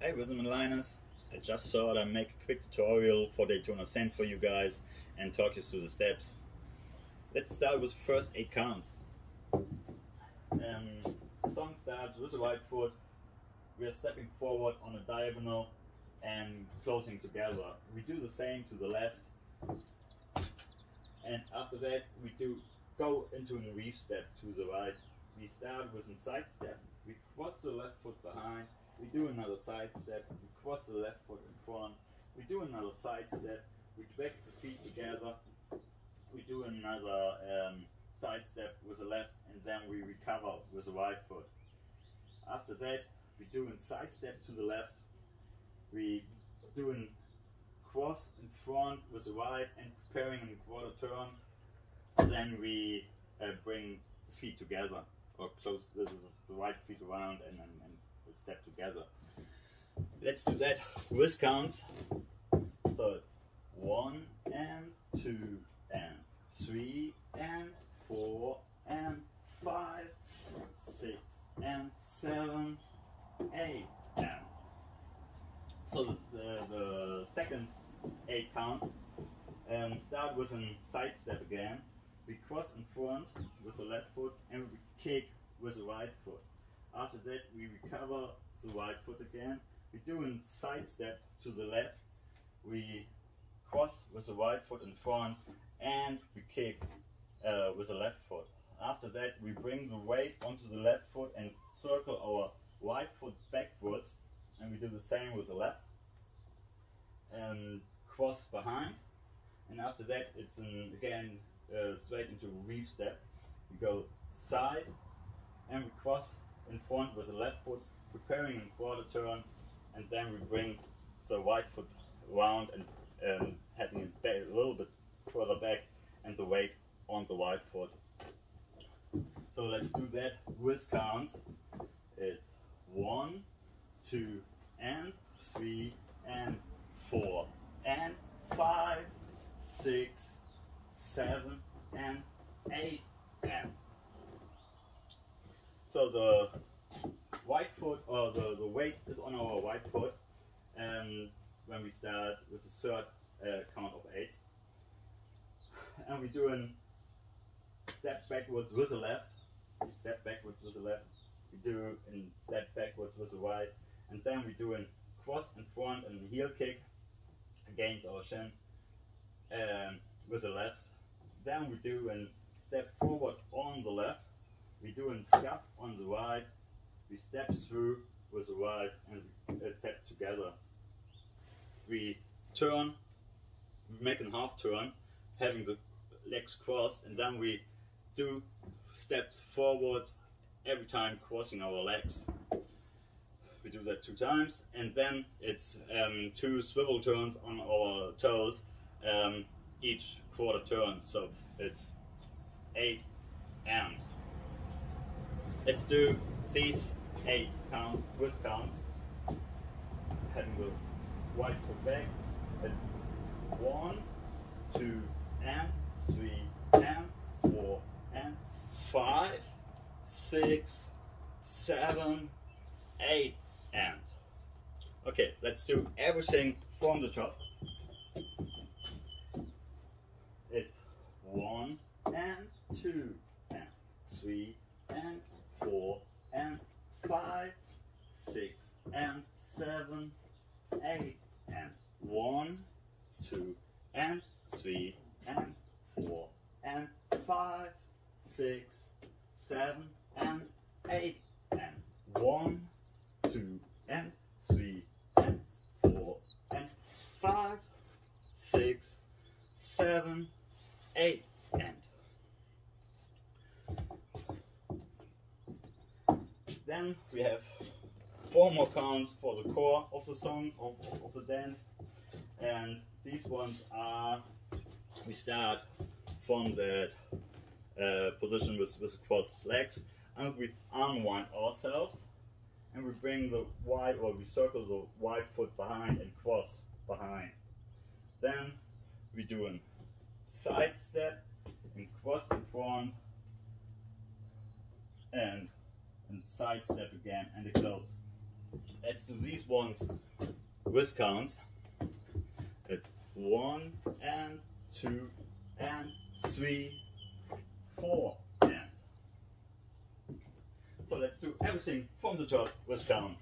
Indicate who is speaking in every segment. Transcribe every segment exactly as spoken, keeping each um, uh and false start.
Speaker 1: Hey, Rhythm and Linus. I just thought I'd make a quick tutorial for Daytona SANDS for you guys and talk you through the steps. Let's start with the first eight counts. Um, the song starts with the right foot. We are stepping forward on a diagonal and closing together. We do the same to the left. And after that we do go into a reef step to the right. We start with a side step. We cross the left foot behind. We do another side step. We cross the left foot in front. We do another side step. We back the feet together. We do another um, side step with the left, and then we recover with the right foot. After that, we do a side step to the left. We do a cross in front with the right and preparing a quarter turn. Then we uh, bring the feet together, or close the, the right feet around and, and, and step together. Let's do that with counts. So it's one and two and three and four and five, six and seven, eight and. So the, the second eight counts um, start with a side step again. We cross in front with the left foot and we kick with the right foot. After that we recover the right foot again. We do a side step to the left. We cross with the right foot in front and we kick uh, with the left foot. After that we bring the weight onto the left foot and circle our right foot backwards, and we do the same with the left. And cross behind, and after that it's an, again uh, straight into a reef step. We go side and we cross in front with the left foot, preparing a quarter turn, and then we bring the right foot around and um, having it back, a little bit further back, and the weight on the right foot. So let's do that with counts. It's one, two, and three, and four, and five, six, seven, and eight, and. So the right foot, or the, the weight is on our right foot, and when we start with the third uh, count of eights, and we do a step backwards with the left. We step backwards with the left. We do a step backwards with the right, and then we do a cross in front and a heel kick against our shin um, with the left. Then we do a step forward on the left. We do a scuff on the right. We step through with the right and uh, tap together. We turn, we make a half turn, having the legs crossed, and then we do steps forwards every time crossing our legs. We do that two times, and then it's um, two swivel turns on our toes um, each quarter turn. So it's eight and. Let's do these eight counts with counts. Having the right foot back. It's one, two, and three, and four, and five, six, seven, eight, and. Okay, let's do everything from the top. It's one and two and three and four and five, six and seven, eight and one, two and three and four and five, six, seven and eight and one, two and three and four and five, six, seven, eight and. Then we have four more counts for the core of the song, of, of the dance, and these ones are, we start from that uh, position with, with the crossed legs, and we unwind ourselves, and we bring the wide, or we circle the wide foot behind and cross behind. Then we do a side step and cross in front and and side step again and a close. let's do these ones with counts. It's one and two and three, four and. So let's do everything from the top with counts.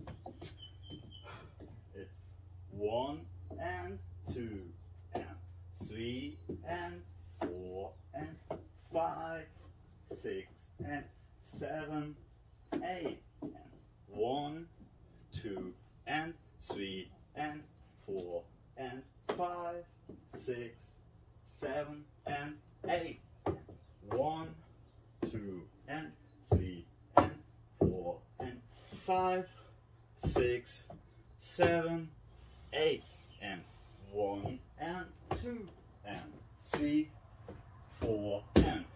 Speaker 1: It's one and two and three and four and five, six and seven, eight and one, two and three and four and five, six, seven and eight. One, two and three and four and five, six, seven, eight and one and two and three, four and.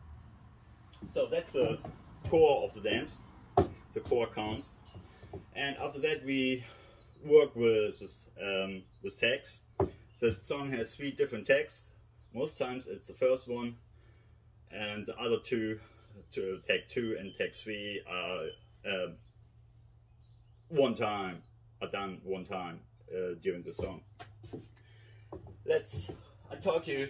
Speaker 1: So that's the core of the dance, the core counts. And after that we work with um, with tags. The song has three different tags. Most times it's the first one, and the other two, to tag two and tag three, are uh, one time, are done one time uh, during the song. Let's, I talk you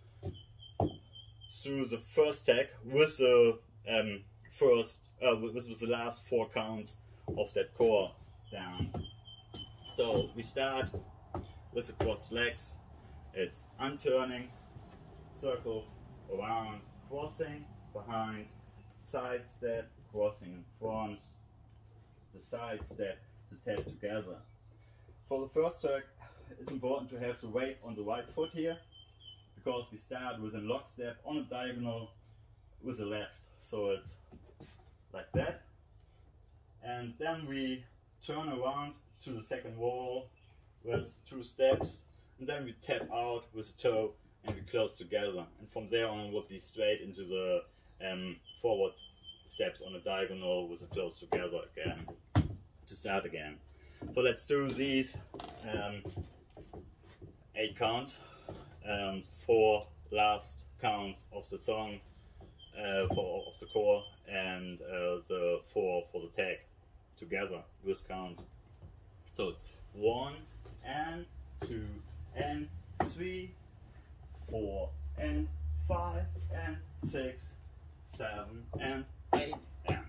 Speaker 1: through the first tag with the um, first, uh, with, with the last four counts of that core down. So we start with the crossed legs. It's unturning, circle, around, crossing, behind, side step, crossing in front, the side step, the tap together. For the first tag, it's important to have the weight on the right foot here, because we start with a lock step on a diagonal with the left. So it's like that. And then we turn around to the second wall with two steps, and then we tap out with the toe and we close together. And from there on would be straight into the um, forward steps on a diagonal with the close together again to start again. So let's do these um, eight counts, um, four last counts of the song uh, for of the core, and uh, the four for the tag together with counts. So it's one and two and three, four and five and six, seven and eight and.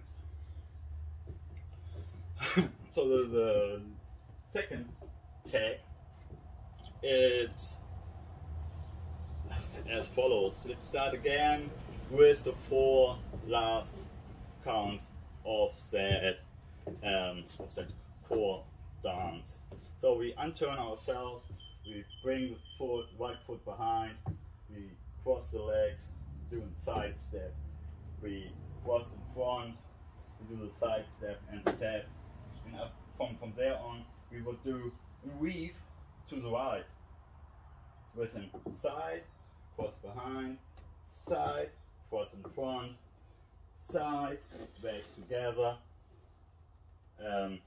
Speaker 1: So the, the second tag, it's as follows. Let's start again with the four last counts of that um, of that core dance. So we unturn ourselves, we bring the foot, right foot behind, we cross the legs, doing side step, we cross in front, we do the side step and the tap, and up from, from there on we would do a weave to the right with a side, cross behind, side, cross in front, side, back together, um,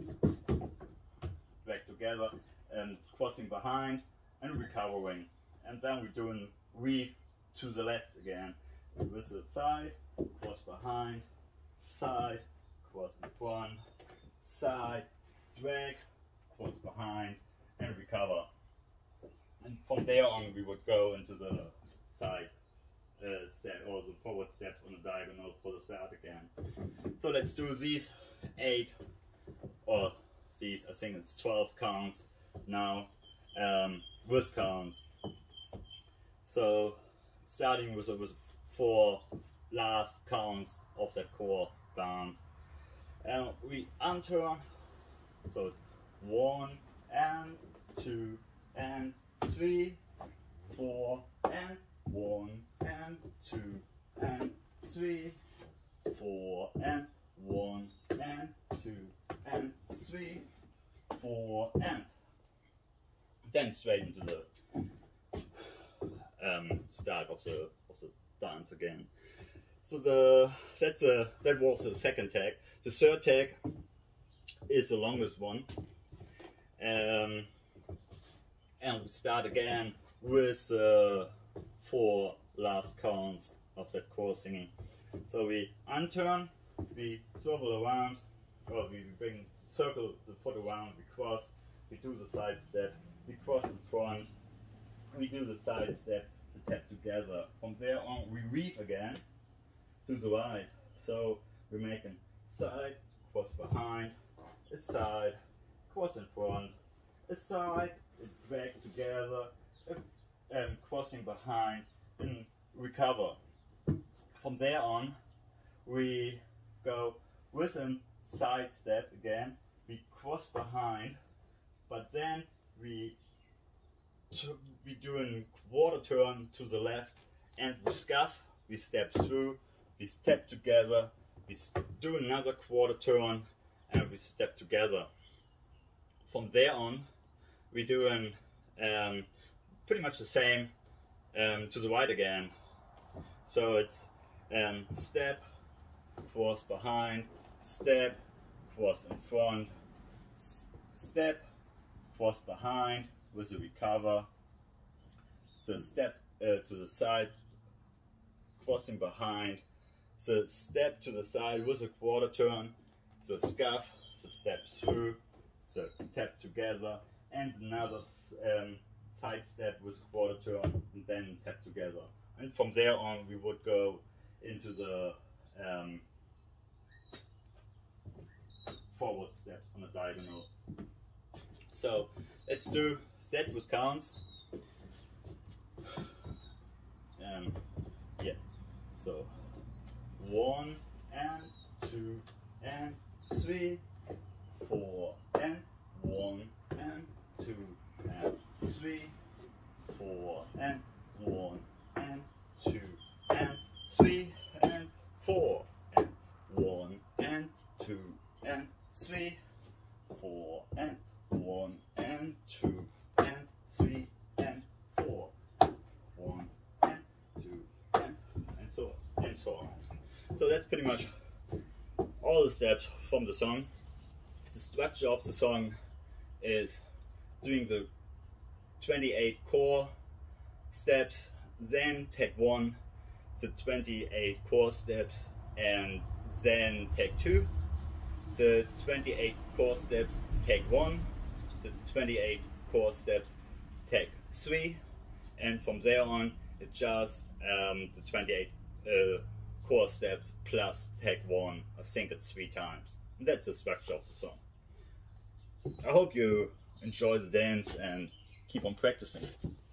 Speaker 1: back together, and crossing behind and recovering, and then we're doing weave to the left again with the side, cross behind, side, cross in front, side, drag, cross behind, and recover. And from there on we would go into the side uh, set, or the forward steps on the diagonal for the start again. So let's do these eight, or these, I think it's twelve counts now, um, with counts. So starting with, with four last counts of that core dance. And we unturn, so it's one and two and three, four and one and two and three, four and one and two and three, four and. Then straight into the um, start of the of the dance again. So the that's a that was the second tag. The third tag is the longest one, um, and we start again with the four last counts of that core singing. So we unturn, we swivel around, or we bring circle the foot around, we cross, we do the side step, we cross in front, we do the side step, the tap together. From there on, we weave again to the right. So we're making side, cross behind, a side, cross in front, a side, back together, and crossing behind, and recover. From there on, we go with a side step again, we cross behind, but then we we do a quarter turn to the left, and we scuff, we step through, we step together, we do another quarter turn, and we step together. From there on, we do an, um, pretty much the same um, to the right again. So it's um, step, cross behind, step, cross in front, step, cross behind with a recover, the step uh, to the side, crossing behind, the step to the side with a quarter turn, the scuff, the step through, the tap together, and another um, side step with a quarter turn, and then tap together. And from there on, we would go into the um, forward steps on a diagonal. So let's do set with counts. Um, yeah, so one and two and three, four and one and two and three, four and one and two and three and four and one and two and three, four and one and two and three and four, one and two and and so on and so on. So that's pretty much all the steps from the song. The structure of the song is doing the twenty-eight core steps, then take one, the twenty-eight core steps, and then take two, the twenty-eight core steps, take one, the twenty-eight core steps, take three, and from there on it's just um, the twenty-eight uh, core steps plus take one. I think it's three times. And that's the structure of the song. I hope you enjoy the dance and keep on practicing.